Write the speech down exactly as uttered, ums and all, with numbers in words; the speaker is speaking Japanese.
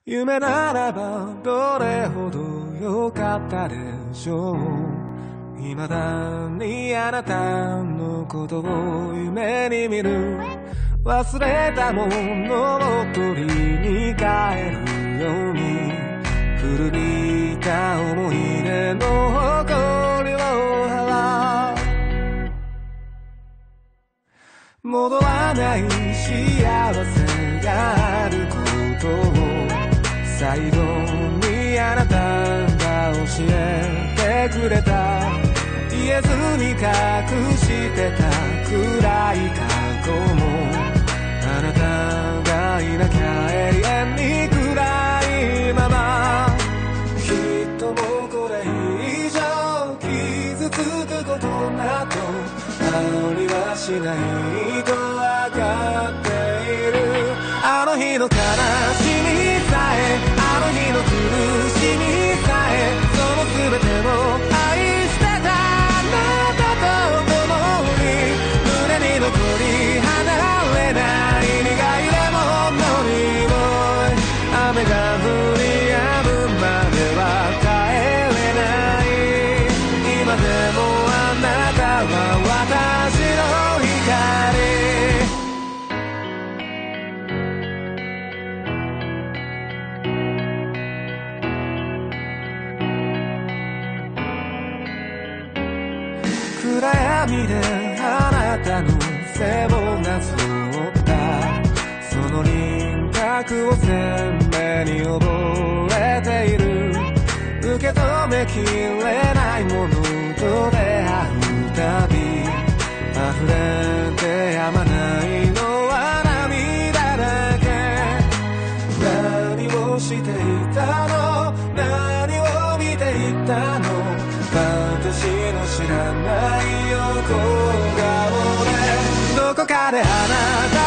夢ならばどれほど良かったでしょう。未だにあなたのことを夢に見る。忘れたものを取りに帰るように、古びた思い出の誇りを払う。戻らない幸せがあることを最後にあなたが教えてくれた。言えずに隠してた暗い過去も、あなたがいなきゃ永遠に暗いまま。きっともうこれ以上傷つくことなどありはしないと分かっている。あの日の悲しみさえ、あの日の苦しみさえ、その全てを愛してたあなたと共に、胸に残り離れない苦いレモンの匂い。雨が降り止むまでは帰れない。今でもあなたは私の光。暗闇であなたの背をなぞったその輪郭を鮮明に覚えている。受け止めきれないものと出会うたび、溢れてやまないのは涙だけ。何をしていたの、何を見ていたの、私の知らない横顔でどこかであなた